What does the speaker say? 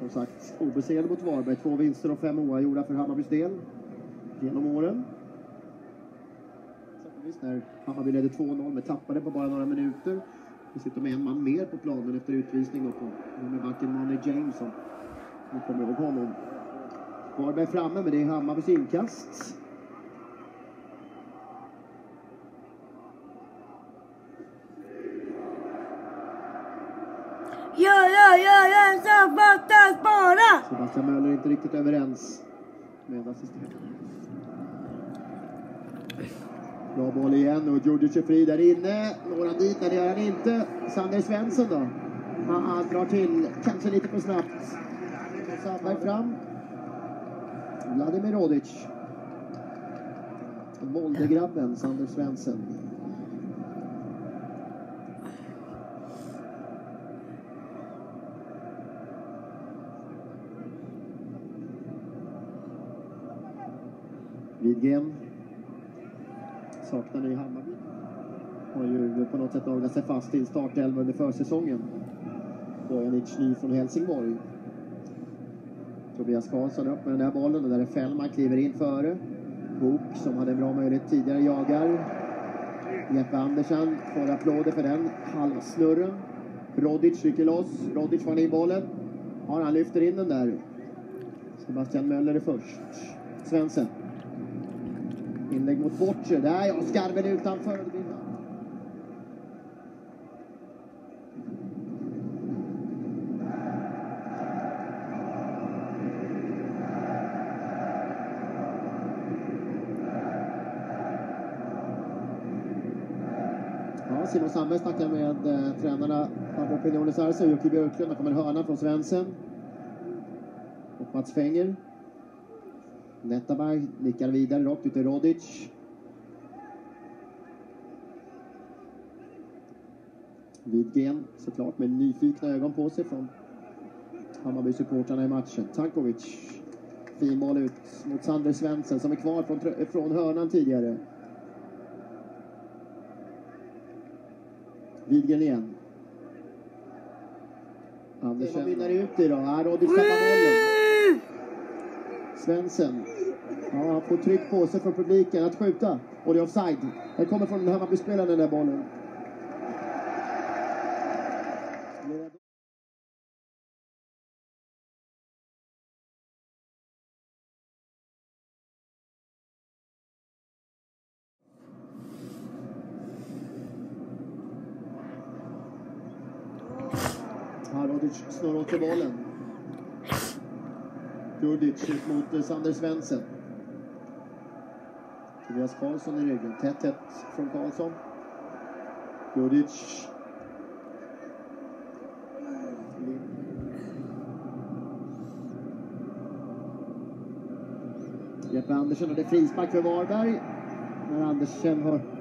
Som sagt, obesegrade mot Varberg. 2 vinster och 5 oavgjorda för Hammarbys del genom åren. Exempelvis när Hammarby ledde 2-0 men tappade på bara några minuter. Vi sitter med en man mer på planen efter utvisning då på med backen Manny James som ni kommer ihåg honom. Varberg framme, men det är Hammarbys inkast. Så fattas bara! Sebastian Möller är inte riktigt överens med assistenten. Bra boll igen och Djurdjic är fri där inne. Når han dit? Det gör han inte. Sander Svensson då. Han drar till kanske lite för snabbt. Sandberg fram. Vladimir Rodic. Moldegrabben Sander Svensson. Widgren saknar i Hammarby. Har ju på något sätt dragit sig fast i en startelva under försäsongen. Bojanic ny från Helsingborg. Tobias Karlsson upp med den där bollen och där är Fällman kliver in före. Bok som hade en bra möjlighet tidigare jagar. Jeppe Andersson får applåder för den halvsnurren. Rodic rycker loss. Rodic får in bollen. Ja, han lyfter in den där. Sebastian Möller är först. Svensson. Inlägg mot Bortse. Där ja, skarven utanför. Ja, Simon Sandberg snackar med tränarna på Opinionen Sarsa och Jocke Björklund. Där kommer hörna från Svensson. Och Mats Fenger. Nettaberg nickar vidare rakt ut till Rodic. Widgren såklart med nyfikna ögon på sig från Hammarby-supportrarna i matchen. Tankovic. Fin boll ut mot Sander Svensson som är kvar från hörnan tidigare. Widgren igen. Andersen vinner ut idag. Rodic tappar bollen. Svensson. Ja, han får tryck på sig från publiken att skjuta. Och det är offside. Den kommer från den Hammarby-spelaren den där bollen. Rodic snurrar åt till bollen. Djurdjic mot Sander Svensson. Tobias Karlsson i ryggen. Tätt från Karlsson. Djurdjic. Jeppe Andersson och det är frispark för Varberg. När Andersen har